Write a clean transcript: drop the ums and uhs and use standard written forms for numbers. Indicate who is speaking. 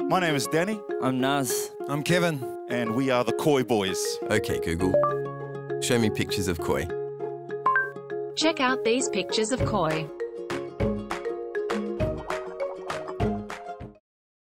Speaker 1: My name is Danny.
Speaker 2: I'm Naz.
Speaker 3: I'm Kevin.
Speaker 1: And we are the Koi Boys.
Speaker 4: Okay, Google. Show me pictures of koi.
Speaker 5: Check out these pictures of koi.